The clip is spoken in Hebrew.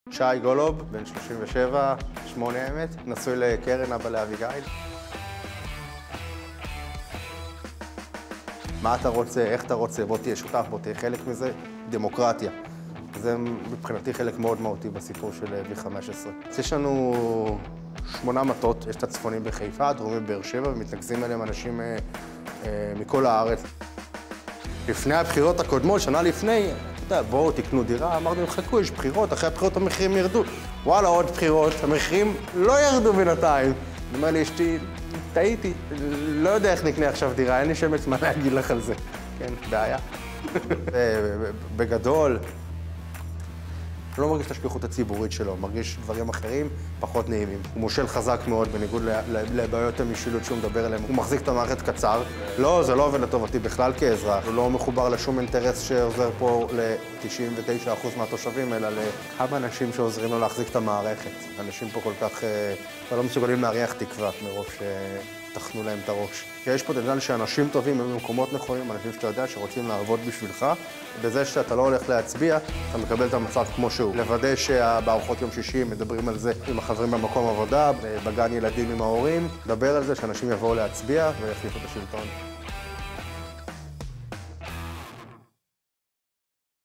שי גולוב, בן 37, 8 האמת, נשוי לקרן, אבא לאביגיל. מה אתה רוצה, איך אתה רוצה, בוא תהיה שותף, בוא תהיה חלק מזה, דמוקרטיה. זה מבחינתי חלק מאוד מהותי בסיפור של V15. אז יש לנו 8 מטות, יש את הצפונים בחיפה, הדרומים בבאר שבע, ומתנקזים אליהם אנשים מכל הארץ. לפני הבחירות הקודמות, שנה לפני, אתה יודע, בואו תקנו דירה, אמרנו, חכו, יש בחירות, אחרי הבחירות המחירים ירדו. וואלה, עוד בחירות, המחירים לא ירדו בינתיים. אני אומר לי, אשתי, טעיתי, לא יודע איך נקנה עכשיו דירה, אין לי שמץ מה להגיד לך על זה. כן, בעיה. בגדול, לא מרגיש את השליחות הציבורית שלו, מרגיש דברים אחרים פחות נעימים. הוא מושל חזק מאוד, בניגוד לבעיות המשילות שהוא מדבר עליהן. הוא מחזיק את המערכת קצר. לא, זה לא עובד לטובתי בכלל כאזרח. הוא לא מחובר לשום אינטרס שעוזר פה ל-99% מהתושבים, אלא לכמה אנשים שעוזרים לו להחזיק את המערכת. אנשים פה כל כך לא מסוגלים להריח תקווה מרוב שתחנו להם את הראש. יש פוטנציאל שאנשים טובים הם במקומות נכונים, אנשים שאתה יודע שרוצים לעבוד בשבילך. בזה שאתה לא הולך להצביע, אתה מקבל את המצב כמו שהוא. לוודא שבארוחות יום שישי מדברים על זה עם החברים במקום עבודה, בגן ילדים עם ההורים. לדבר על זה שאנשים יבואו להצביע ויחליפו את השלטון.